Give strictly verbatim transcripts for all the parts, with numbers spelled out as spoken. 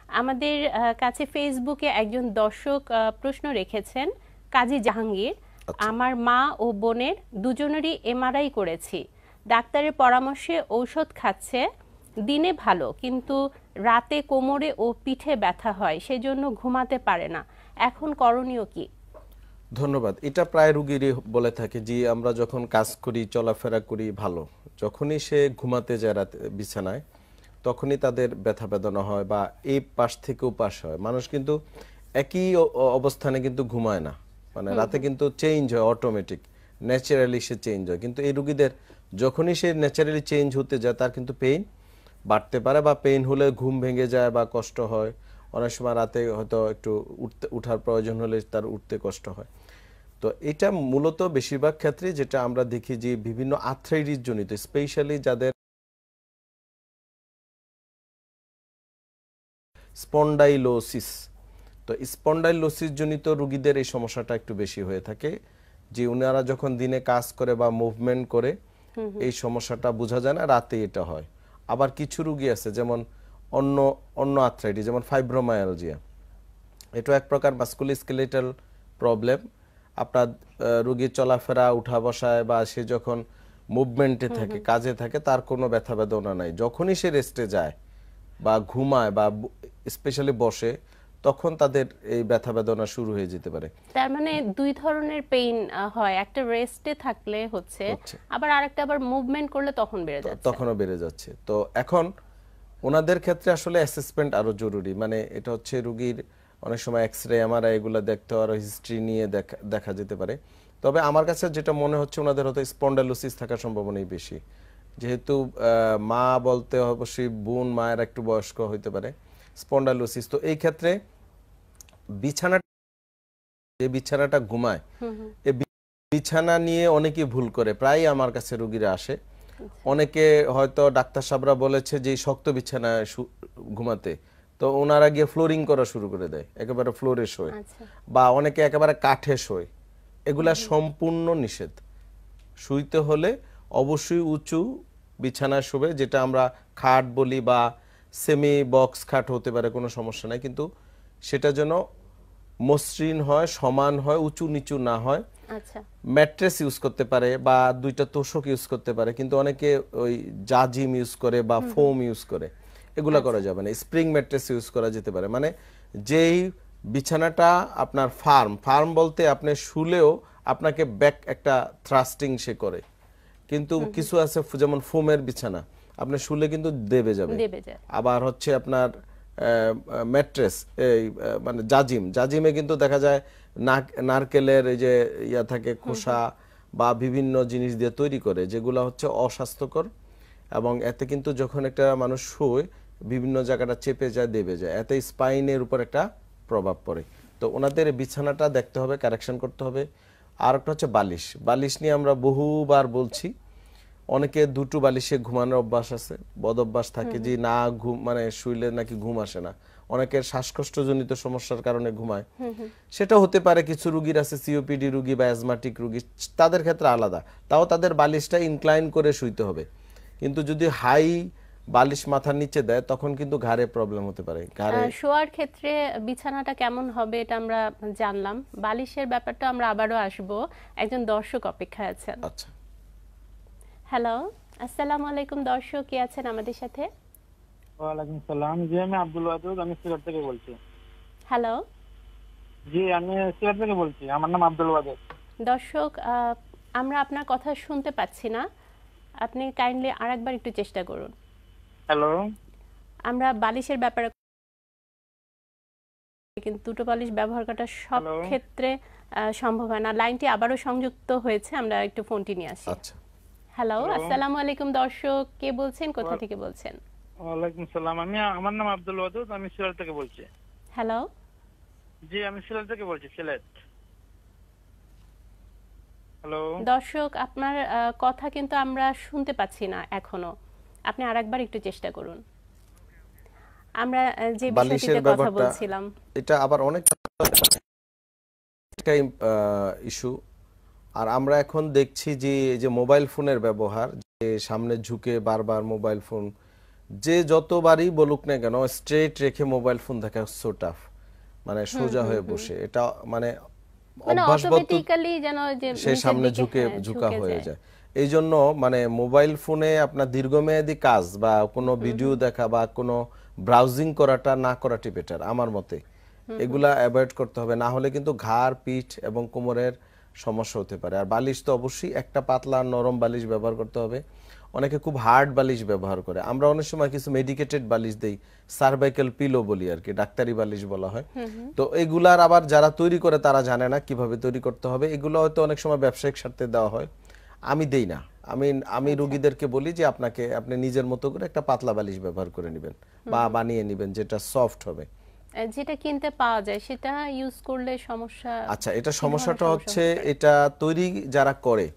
আমাদের কাছে ফেসবুকে একজন দর্শক প্রশ্ন রেখেছেন, কাজী জাহাঙ্গীর, আমার মা ও বোনের দুজনেরই এমআরআই করেছি, ডাক্তারের পরামর্শে ঔষধ খাচ্ছে, দিনে ভালো কিন্তু রাতে কোমরে ও পিঠে ব্যথা হয়, সেজন্য ঘুমাতে পারে না, এখন করণীয় কি? ধন্যবাদ। এটা প্রায় রোগীরই বলে থাকে যে আমরা যখন কাজ করি চলাফেরা করি ভালো, যখনই সে ঘুমাতে যায় রাতে বিছানায় তখনই তাদের ব্যথা বেদনা হয় বা এই পাশ থেকেও পাশ হয়। মানুষ কিন্তু একই অবস্থানে কিন্তু ঘুমায় না, মানে রাতে কিন্তু চেঞ্জ হয়, অটোমেটিক ন্যাচারালি সে চেঞ্জ হয়। কিন্তু এই রোগীদের যখনই সে ন্যাচারালি চেঞ্জ হতে যায় তার কিন্তু পেইন বাড়তে পারে, বা পেইন হলে ঘুম ভেঙে যায় বা কষ্ট হয়। অনেক সময় রাতে হয়তো একটু উঠতে উঠার প্রয়োজন হলে তার উঠতে কষ্ট হয়। তো এটা মূলত বেশিরভাগ ক্ষেত্রে যেটা আমরা দেখি যে বিভিন্ন আর্থ্রাইটিস জনিত, স্পেশালি যাদের স্পন্ডাইলোসিস, তো স্পন্ডাইলোসিস জনিত রোগীদের এই সমস্যাটা একটু বেশি হয়ে থাকে, যে ওনারা যখন দিনে কাজ করে বা মুভমেন্ট করে এই সমস্যাটা বোঝা যায় না, রাতে এটা হয়। আবার কিছু রোগী আছে যেমন অন্য অন্য আর্থ্রাইটিস, যেমন ফাইব্রোমায়ালজিয়া, এটা এক প্রকার মাস্কুলোস্কেলেটাল প্রবলেম। আপনার রোগীর চলাফেরা উঠা বসায় বা সে যখন মুভমেন্টে থাকে, কাজে থাকে, তার কোনো ব্যথা বেদনা নাই। যখনই সে রেস্টে যায় বা ঘুমায় বা স্পেশালি বসে, তখন তাদের এই ব্যথা বেদনা শুরু হয়ে যেতে পারে। তার মানে দুই ধরনের পেইন হয়, একটা রেস্টে থাকলে হচ্ছে, আবার আরেকটা আবার মুভমেন্ট করলে তখন বেড়ে যাচ্ছে, তখনও বেড়ে যাচ্ছে। তো এখন ওনাদের ক্ষেত্রে আসলে অ্যাসেসমেন্ট আরো জরুরি, মানে এটা হচ্ছে রোগীর অনেক সময় এক্সরে এমআরআই এগুলো দেখতে আর হিস্ট্রি নিয়ে দেখা দেখা যেতে পারে। তবে আমার কাছে যেটা মনে হচ্ছে ওনাদের হয়তো স্পন্ডাইলোসিস থাকার সম্ভাবনাই বেশি, যেহেতু মা বলতে অবশ্যই বোন মায়ের একটু বয়স্ক হইতে পারে, স্পন্ডাইলোসিস। তো এই ক্ষেত্রে বিছানা, যে বিছানাটা ঘুমায়, এই বিছানা নিয়ে অনেকে ভুল করে, প্রায় আমার কাছে রোগীরা আসে। অনেকে হয়তো ডাক্তার সাহেবরা বলেছে যে শক্ত বিছানায় ঘুমাতে, তো ওনারা গিয়ে ফ্লোরিং করা শুরু করে দেয়, একেবারে ফ্লোরে শোয়, বা অনেকে একেবারে কাঠে শোয়। এগুলা সম্পূর্ণ নিষেধ। শুইতে হলে অবশ্যই উঁচু বিছানায় শোবে, যেটা আমরা খাট বলি বা সেমি বক্স খাট হতে পারে, কোনো সমস্যা নাই, কিন্তু সেটা যেন মসৃণ হয়, সমান হয়, উঁচু নিচু না হয়। আচ্ছা, ম্যাট্রেস ইউজ করতে পারে বা দুইটা তোষক ইউজ করতে পারে, কিন্তু অনেকে ওই জাজিম ইউজ করে বা ফোম ইউজ করে, এগুলা করা যাবে না। স্প্রিং ম্যাট্রেস ইউজ করা যেতে পারে। মানে যেই বিছানাটা আপনার ফার্ম, ফার্ম বলতে আপনি শুলেও আপনাকে ব্যাক একটা থ্রাস্টিং সে করে, কিন্তু কিছু আছে যেমন ফোমের বিছানা, আপনি শুলে কিন্তু দেবে যাবে। আবার হচ্ছে আপনার ম্যাট্রেস, এই মানে জাজিম, জাজিমে কিন্তু দেখা যায় নারকেলের এই যে ইয়া থাকে খোসা বা বিভিন্ন জিনিস দিয়ে তৈরি করে, যেগুলো হচ্ছে অস্বাস্থ্যকর, এবং এতে কিন্তু যখন একটা মানুষ শোয় বিভিন্ন জায়গাটা চেপে যায়, দেবে যায়, এতে স্পাইনের উপর একটা প্রভাব পড়ে। তো ওনাদের বিছানাটা দেখতে হবে, কারেকশন করতে হবে। আর একটা হচ্ছে বালিশ, বালিশ নিয়ে আমরা বহুবার বলছি, অনেকে দুটো বালিশে ঘুমানোর অভ্যাস আছে, বদ অভ্যাস থাকে যে না ঘুম মানে শুইলে নাকি ঘুম আসে না, অনেকের শ্বাসকষ্টজনিত সমস্যার কারণে ঘুমায়, সেটা হতে পারে। কিছু রোগীর আছে সিওপিডি রোগী বা অ্যাজমাটিক রোগী, তাদের ক্ষেত্রে আলাদা, তাও তাদের বালিশটা ইনক্লাইন করে শুইতে হবে। কিন্তু যদি হাই বালিশ মাথার নিচে দেয় তখন কিন্তু ঘাড়ে প্রবলেম হতে পারে। ঘাড়ে শোয়ার ক্ষেত্রে বিছানাটা কেমন হবে এটা আমরা জানলাম, বালিশের ব্যাপারটা আমরা আবারও আসব। একজন দর্শক অপেক্ষায় আছেন। আচ্ছা, হ্যালো, আসসালামু আলাইকুম দর্শক, কে আছেন আমাদের সাথে? ওয়ালাইকুম সালাম। জি, আমি আব্দুল ওয়াদুদ, আমি সিলেট থেকে বলছি। হ্যালো, জি, আমি সিলেট থেকে বলছি, আমার নাম আব্দুল ওয়াদুদ। দর্শক, আমরা আপনার কথা শুনতে পাচ্ছি না, আপনি কাইন্ডলি আরেকবার একটু চেষ্টা করুন। হ্যালো, আমরা বালিশের ব্যাপারে, কিন্তু দুটো বালিশ ব্যবহার করাটা সব ক্ষেত্রে সম্ভব হয় না। লাইনটি আবারও সংযুক্ত হয়েছে, আমরা একটু ফোনটি নিয়ে আসি। আচ্ছা, হ্যালো, আসসালামু আলাইকুম দর্শক, কে বলছেন, কোথা থেকে বলছেন? ওয়ালাইকুম সালাম, আমি আমার নাম আব্দুল ওয়াদুদ, আমি সিলেট থেকে বলছি। হ্যালো, জি, আমি সিলেট থেকে বলছি, সিলেট। হ্যালো দর্শক, আপনার কথা কিন্তু আমরা শুনতে পাচ্ছি না এখনো, আপনি আরেকবার একটু চেষ্টা করুন। আমরা যে বিষয়টিতে কথা বলছিলাম, এটা আবার অনেক ইস্যু। আর আমরা এখন দেখছি যে এই যে মোবাইল ফোনের ব্যবহার, যে সামনে ঝুঁকে বারবার মোবাইল ফোন যে যতবারই বলুক না কেন স্ট্রেট রেখে মোবাইল ফোন দেখা সো টাফ, মানে সোজা হয়ে বসে এটা মানে অভ্যাসবত অটোমেটিক্যালি যেন যে সেই সামনে ঝুঁকে ঝুঁকা হয়ে যায়। এই জন্য মানে মোবাইল ফোনে আপনার দীর্ঘমেয়াদী কাজ বা কোনো ভিডিও দেখা বা কোনো ব্রাউজিং করাটা না করাটি বেটার আমার মতে। এগুলা অ্যাভয়েড করতে হবে, না হলে কিন্তু ঘাড়, পিঠ এবং কোমরের সমস্যা হতে পারে। আর বালিশ তো অবশ্যই একটা পাতলা নরম বালিশ ব্যবহার করতে হবে। অনেকে খুব হার্ড বালিশ ব্যবহার করে, আমরা অনেক সময় কিছু মেডিকেটেড বালিশ দেই, সার্ভাইকাল পিলো বলি আর কি, ডাক্তারি বালিশ বলা হয়। তো এগুলার আবার যারা তৈরি করে তারা জানে না কিভাবে তৈরি করতে হবে, এগুলো হয়তো অনেক সময় ব্যবসায়িক স্বার্থে দেওয়া হয়, আমি দেই না। আমি আমি রোগীদেরকে বলি যে আপনাকে আপনি নিজের মতো করে একটা পাতলা বালিশ ব্যবহার করে নেবেন বা বানিয়ে নেবেন যেটা সফট হবে। যেটা কিনতে পাওয়া যায় সেটা ইউজ করলে সমস্যা? আচ্ছা, এটা সমস্যাটা হচ্ছে এটা তৈরি যারা করে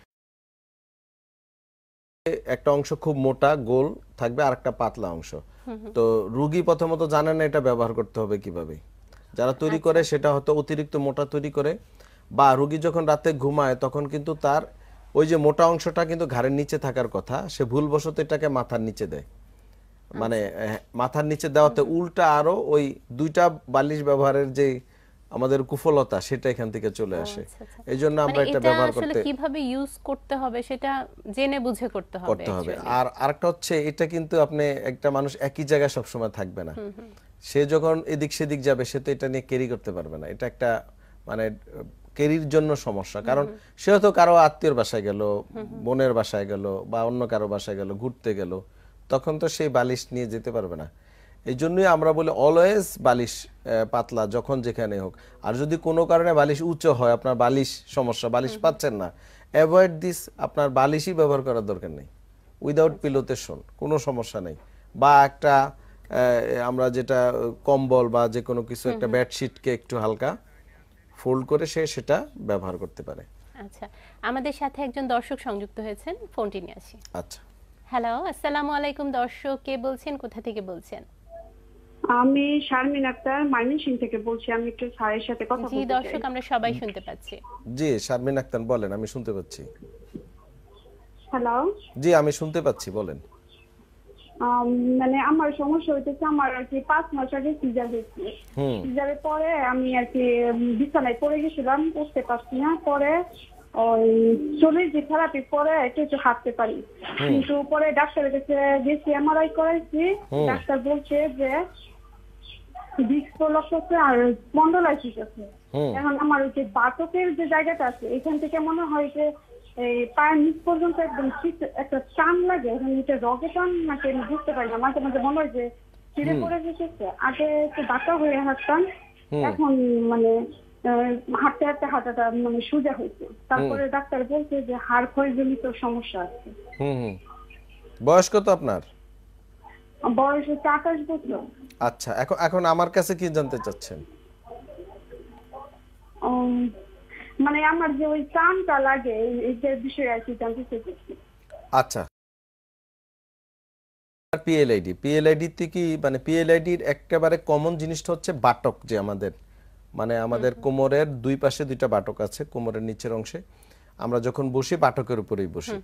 একটা অংশ খুব মোটা গোল থাকবে আর একটা পাতলা অংশ, তো রোগী প্রথমত জানে না এটা ব্যবহার করতে হবে কিভাবে। যারা তৈরি করে সেটা হয়তো অতিরিক্ত মোটা তৈরি করে, বা রোগী যখন রাতে ঘুমায় তখন কিন্তু তার ওই যে মোটা অংশটা কিন্তু ঘাড়ের নিচে থাকার কথা, সে ভুলবশত এটাকে মাথার নিচে দেয়, মানে মাথার নিচে দেওয়াতে উল্টা আরো ওই দুইটা বালিশ ব্যবহারের যে আমাদের কুফলতা সেটা এখান থেকে চলে আসে। এই জন্য আমরা এটা ব্যবহার করতে কিভাবে ইউজ করতে হবে সেটা জেনে বুঝে করতে হবে করতে হবে। আর আরেকটা হচ্ছে এটা কিন্তু আপনি একটা মানুষ একই জায়গায় সবসময় থাকবে না, সে যখন এদিক সেদিক যাবে সে তো এটা নিয়ে ক্যারি করতে পারবে না, এটা একটা মানে ক্যারির জন্য সমস্যা। কারণ সে হয়তো কারো আত্মীয়র বাসায় গেল, বোনের বাসায় গেল বা অন্য কারো বাসায় গেল, ঘুরতে গেল, তখন তো সেই বালিশ নিয়ে যেতে পারবে না। এই জন্যই আমরা বলি অলওয়েজ বালিশ পাতলা যখন যেখানে হোক। আর যদি কোনো কারণে বালিশ উঁচু হয়, আপনার বালিশ সমস্যা, বালিশ পাচ্ছেন না, অ্যাভয়েড দিস, আপনার বালিশই ব্যবহার করার দরকার নেই, উইদাউট পিলোতে শোন, কোনো সমস্যা নেই। বা একটা আমরা যেটা কম্বল বা যে কোনো কিছু একটা বেডশিটকে একটু হালকা ফোল্ড করে সে সেটা ব্যবহার করতে পারে। আচ্ছা, আমাদের সাথে একজন দর্শক সংযুক্ত হয়েছেন, ফোনটি নিয়ে আসি। আচ্ছা, হ্যালো, আসসালামু আলাইকুম দর্শক, কে বলছেন, কোথা থেকে বলছেন? আমি শারমিন আক্তার ময়মনসিংহ থেকে বলছি। আমি একটু স্যারের সাথে কথা বলতে চাই। জি দর্শক, আমরা সবাই শুনতে পাচ্ছি। জি শারমিন আক্তার বলেন, আমি শুনতে পাচ্ছি। হ্যালো, জি আমি শুনতে পাচ্ছি, বলেন। মানে আমার সমস্যা হইতেছে, আমার আর কি পাঁচ মাস আগে সিজার হয়েছে। সিজারের পরে আমি আর কি বিছানায় পড়ে গেছিলাম, উঠতে পারছি না। পরে ওই শরীর যে থেরাপি পরে একটু একটু হাঁটতে পারি, কিন্তু পরে ডাক্তারের কাছে গেছি, এমআরআই করাইছি। ডাক্তার বলছে যে ডিস্ক প্রলাপস আছে আর স্পন্ডলাইটিস আছে। এখন আমার ওই যে বাতকের যে জায়গাটা আছে এখান থেকে মনে হয় যে এই পায়ের নিচ পর্যন্ত একদম ঠিক একটা টান লাগে। এখন এটা রগে টান নাকি আমি বুঝতে পারি না, মাঝে মাঝে মনে হয় যে ছিঁড়ে পড়ে গেছে। আগে একটু বাঁকা হয়ে হাঁটতাম, এখন মানে হাঁটতে হাঁটতে হাঁটাটা মানে সোজা হয়েছে। তারপরে ডাক্তার বলছে যে হাড় ক্ষয়জনিত সমস্যা আছে। বয়স কত আপনার? বয়স হচ্ছে আঠাশ বছর। আচ্ছা, এখন এখন আমার কাছে কি জানতে চাচ্ছেন? মানে আমার যে ওই টানটা লাগে এই যে বিষয় আর কি জানতে চাইছি। আচ্ছা, পিএলআইডি পিএলআইডি তে কি মানে পিএলআইডির একেবারে কমন জিনিসটা হচ্ছে বাটক, যে আমাদের মানে আমাদের কোমরের দুই পাশে দুইটা বাটক আছে, কোমরের নিচের অংশে আমরা যখন বসি বাটকের উপরেই বসি,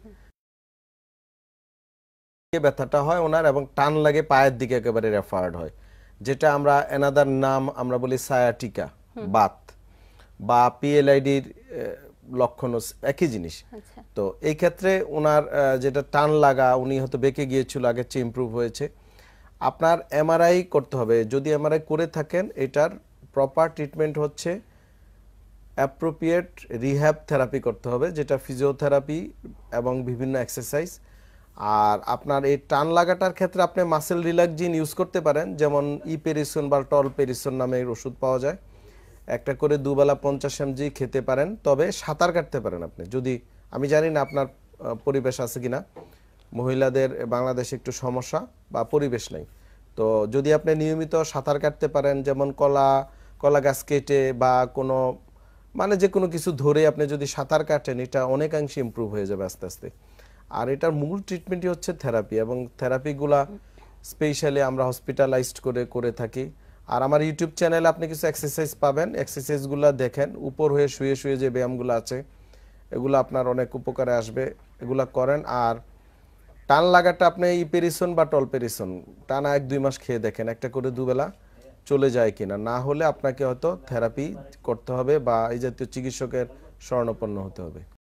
ব্যথাটা হয় ওনার এবং টান লাগে পায়ের দিকে একেবারে রেফার্ড হয়, যেটা আমরা এনাদার নাম আমরা বলি সায়াটিকা বাত বা পিএলআইডির লক্ষণ একই জিনিস। তো এই ক্ষেত্রে ওনার যেটা টান লাগা, উনি হয়তো বেঁকে গিয়েছিল, আগের চেয়ে ইমপ্রুভ হয়েছে। আপনার এমআরআই করতে হবে, যদি এমআরআই করে থাকেন এটার প্রপার ট্রিটমেন্ট হচ্ছে অ্যাপ্রোপ্রিয়েট রিহ্যাব থেরাপি করতে হবে, যেটা ফিজিওথেরাপি এবং বিভিন্ন এক্সারসাইজ। আর আপনার এই টান লাগাটার ক্ষেত্রে আপনি মাসেল রিল্যাক্সিন ইউজ করতে পারেন, যেমন ই পেরিসন বা টল পেরিসন নামে ওষুধ পাওয়া যায়, একটা করে দুবেলা পঞ্চাশ এমজি খেতে পারেন। তবে সাঁতার কাটতে পারেন আপনি, যদি আমি জানি না আপনার পরিবেশ আছে কিনা, মহিলাদের বাংলাদেশে একটু সমস্যা বা পরিবেশ নেই, তো যদি আপনি নিয়মিত সাঁতার কাটতে পারেন, যেমন কলা কলা গাছ কেটে বা কোনো মানে যে কোনো কিছু ধরে আপনি যদি সাঁতার কাটেন, এটা অনেকাংশে ইমপ্রুভ হয়ে যাবে আস্তে আস্তে। আর এটার মূল ট্রিটমেন্টই হচ্ছে থেরাপি, এবং থেরাপিগুলা স্পেশালি আমরা হসপিটালাইজড করে করে থাকি। আর আমার ইউটিউব চ্যানেলে আপনি কিছু এক্সারসাইজ পাবেন, এক্সারসাইজগুলো দেখেন, উপর হয়ে শুয়ে শুয়ে যে ব্যায়ামগুলো আছে এগুলো আপনার অনেক উপকারে আসবে, এগুলো করেন। আর টান লাগাটা আপনি ইপেরিসন বা টলপেরিসন টানা এক দুই মাস খেয়ে দেখেন একটা করে দুবেলা চলে যায় কিনা, না হলে আপনাকে হয়তো থেরাপি করতে হবে বা এই জাতীয় চিকিৎসকের শরণাপন্ন হতে হবে।